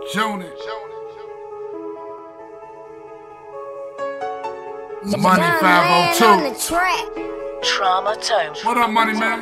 Junie. Money502. Trauma tone. What up, money man?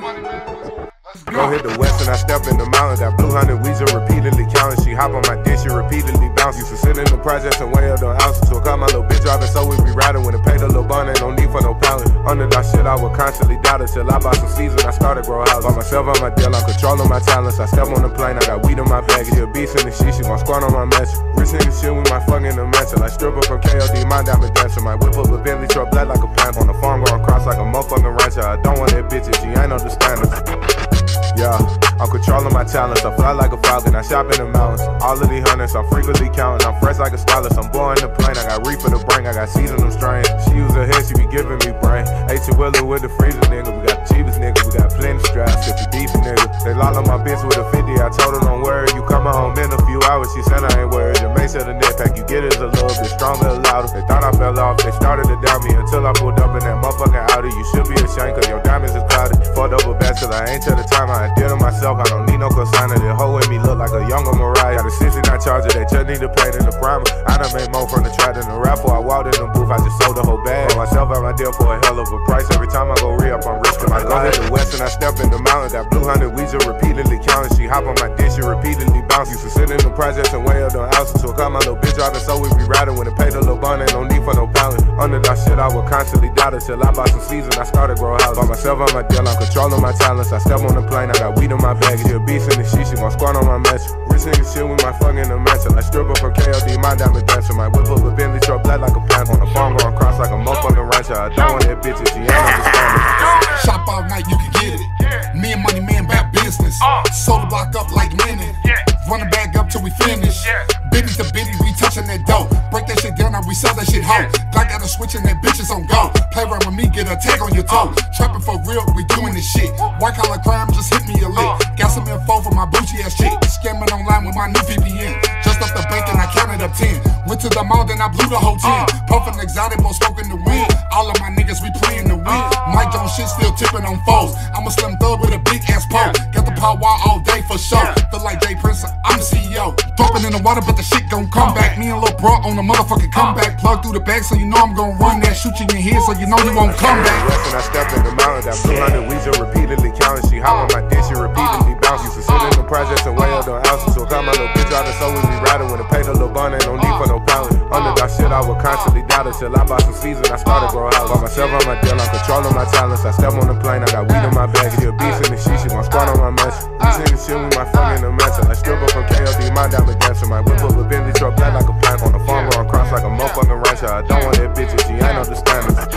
Go hit the west and I step in the mountain. Got blue hundred weeds repeatedly counting. She hop on my dish, she repeatedly bounce. Used to sit in the projects and weigh up the ounces. So I call my little bitch driving, so we be riding. When it paid a little bun, ain't no need for no pallet. Under that shit, I would constantly doubt it. Till I bought some seeds and I started grow house. By myself on my deal, I'm controlling my talents. I step on the plane, I got weed in my bag. She a beast in the shit, she gon' squat on my mess. Rich nigga shit, we might fuck in the mansion. Like stripper from KOD, my diamond dancer. Might whip up a Bentley truck black like a panther. On the farm going cross like a motherfucking rancher. I don't want that bitch if she ain't no the standards. Yeah, I'm controlling my talents. I fly like a falcon, I shop in the mountains. All of these hundreds, I'm frequently counting. I'm fresh like a stylist, I'm born in the plane. I got reef for the brain, I got seeds in them strains. She use her head, she be giving me brain. H-Willer with the freezer nigga. We got the cheapest nigga, we got plenty straps. If you beefy nigga, they lock on my bitch with a 50. I told her don't worry, you come home in a few hours. She said I ain't worried. The mace of the net pack, you get it a little bit stronger, louder. They thought I fell off, they started to doubt me until I pulled up in that motherfucking Audi. You should be ashamed, cause your diamonds is clouded. Fucked up a bad till I ain't till the time I did it myself. I don't need no cosigner. The hoe with me look like a younger Mariah. Got a 69 charger, they just need to paint in the primer. I done made more from the track than the rapper. I walked in the booth, I just sold the whole bag. Bought myself out my deal for a hell of a price. Every time I go re-up, I'm risking my life. I go hit the west and I step in the mountain. Got blue hundred weeds repeatedly counting. She hop on my dish, she repeatedly bounce. Used to sit in the projects and weigh up the ounces. So I call my little bitch driving, so we be riding. When it paid a little bun, ain't no need for no pallet. Under that shit, I would constantly doubt it. Till I bought some seeds and I started grow house. Bought myself on my deal, I'm controlling my talents. I step on the plane, I got weed in my bag. She a beast in the shit, she gon' squat on my match. Rich nigga shit, we might fuck in the mansion. Like stripper from KOD, my diamond dancer. Might whip up a Bentley truck black like a panther. On the farm going cross like a motherfucking rancher. I don't want that bitch if she ain't understanding. Shop all night, you can get it. Me and Money Man back business. Sold the block up like linen. Run the bag up till we finish. Biddy to biddy, we touching that dough. Break that shit down, now we sell that shit hoe. Glock got a switch and that bitch is on go. Play around with me, get a tag on your toe. Trapping for real, we doing this shit. White collar crime, just hit me a lick. Got some info from my bougie ass chick. Scamming online with my new VPN. Just off the bank and I counted up 10. Went to the mall, then I blew the whole 10. Puffin' exotic, blow smoke in the wind. All of my niggas, we playing the win. Mike Jones shit still tipping on foes. I'm a slim thug with a big ass pole. Got the power all day for sure. Feel like Jay Prince, I'm the CEO. Dropping in the water, but the shit gon' come back. Me and Lil Bro on the motherfucking comeback. Plug through the bag, so you know I'm gon' run that. Shoot you in your head, so you know you won't come back. And I step in the mountain, got blue hundred weeds repeatedly counting. She hop on my dish, she repeatedly bounce. Used to sit in the projects and weigh up the ounces. So I got my little bitch driving, so we be riding. When it paid a little bun, ain't no need for no pallet. Under that shit, I would constantly doubt it. Till I bought some seeds and I started grow house. Bought myself on my deal, I'm controlling my talents. I step on the plane, I got weed in my bag. She a beast in the shit, she gon' squat on my mess. This nigga shit, we might fuck in the mansion. Like stripper from KOD, my diamond dancer. Might whip up a Bentley truck black like a panther. On the farm going cross like a motherfucking rancher. I don't want that bitch if she ain't understanding.